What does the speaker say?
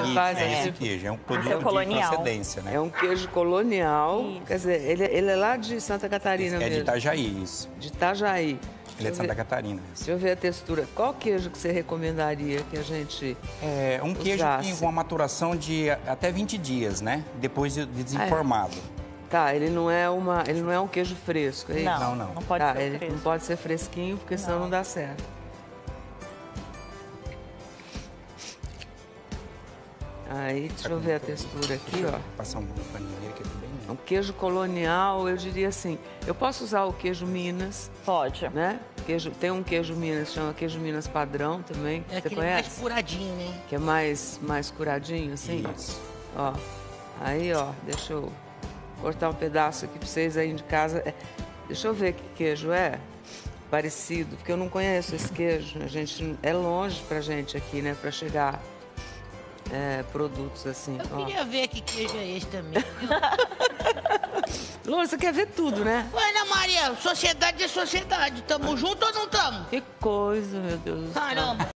Isso, faz é esse esse queijo, é um produto de colonial. procedência, né? É um queijo colonial. Isso. Quer dizer, ele é lá de Santa Catarina É mesmo. de Itajaí, isso. De Itajaí. Ele é de Santa Catarina. Deixa eu ver a textura. Qual queijo que você recomendaria que a gente É um queijo usasse? com uma maturação de até 20 dias, né? Depois de desenformado. Tá, ele não é um queijo fresco, é isso? Não pode Tá, ser ele fresco. não pode ser fresquinho, porque senão não dá certo. Aí, deixa eu ver a textura aqui, ó. Passar um paninho aqui bem. É um queijo colonial, eu diria assim. Eu posso usar o queijo Minas, Pode. né? Tem um queijo Minas, chama queijo Minas padrão também. É Você aquele conhece? mais furadinho, né? Que é mais curadinho, assim. Isso. Ó. Aí, ó, deixa eu cortar um pedaço aqui pra vocês aí de casa. Deixa eu ver que queijo é. Parecido, porque eu não conheço esse queijo. A gente é longe pra gente aqui, né? Pra chegar produtos assim. Eu queria ver que queijo é esse também. Lô, você quer ver tudo, né? Ué, Ana Maria, sociedade é sociedade. Tamo junto ou não tamo? Que coisa, meu Deus do céu. Caramba.